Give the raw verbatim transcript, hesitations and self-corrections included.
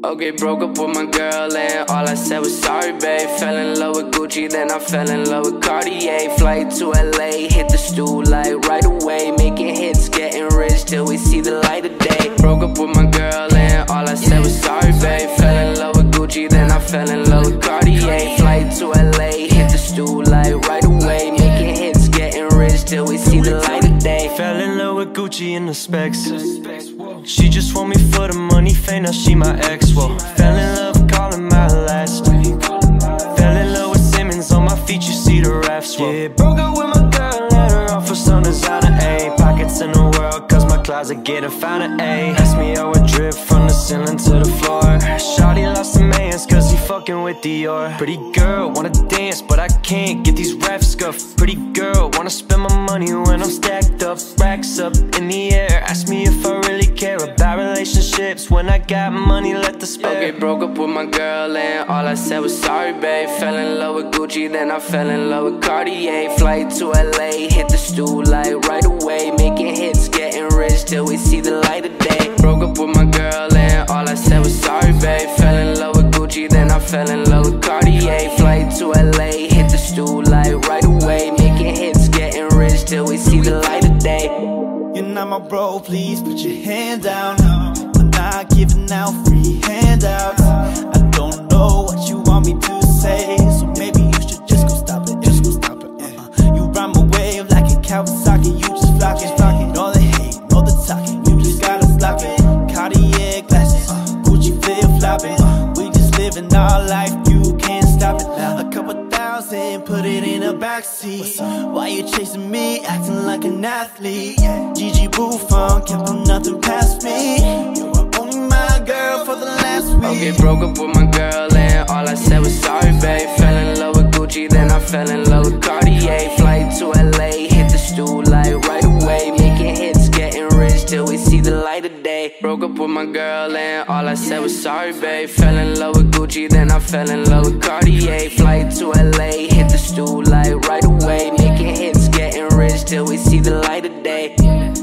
Okay, broke up with my girl and all I said was sorry, babe. Fell in love with Gucci, then I fell in love with Cartier. Flight to L A, hit the stool like right away. Making hits, getting rich till we see the light of day. Broke up with my girl and all I said was sorry, babe. Fell in love with Gucci, then I fell in love with Cartier. Flight to L A, hit the stool like right away. Making hits, getting rich till we see the light of day. Fell in love with Gucci and the specs. She just want me for the money, fame, now she my ex. Whoa. Fell in love, calling my last name. Fell in love with Simmons, on my feet you see the refs. Whoa. Yeah, broke up with my girl, let her off for some designer. A pockets in the world, cause my closet getting found an A. Ask me how I drip from the ceiling to the floor. Shawty lost a man's cause he fucking with Dior. Pretty girl, wanna dance, but I can't get these raps scuffed. Pretty girl, wanna spend my money when I'm stacked up. Racks up in the air, ask me if I really care about relationships. When I got money, let the spare. Okay, broke up with my girl and all I said was sorry, babe. Fell in love with Gucci, then I fell in love with Cartier. Flight to L A, hit the stool like right away. Making hits, getting rich till we see the light of day. Broke up with my girl and all I said was sorry, babe. Fell in love with Gucci, then I fell in love with Cartier. Flight to L A, hit the stool like right away. Making hits, getting rich till we see the light of day. You're not my bro, please put your hand down. I'm not giving out free handouts. I don't know what you want me to say, so maybe you should just go stop it, just go stop it. uh, You ride my wave like a Kawasaki, you just flock it, flock it. All the hate, all the talking, you just gotta block it. Cartier glasses, uh, Gucci flip-flopping, uh, we just living our life, you can't stop it now. A couple thousand, put it in a backseat. Why you chasing me, acting like an athlete? Gigi Buffon, can't put nothing past me. You were only my girl for the last week. Okay, broke up with my girl and all I said was sorry, babe. Fell in love with Gucci, then I fell in love with Cartier. Flight to L A, hit the stool like right away. Making hits, getting rich till we see the light of day. Broke up with my girl and all I said was sorry, babe. Fell in love with Gucci, then I fell in love with Cartier. Flight to L A, hit the stool like right away. Making hits, getting rich till we see the light of day.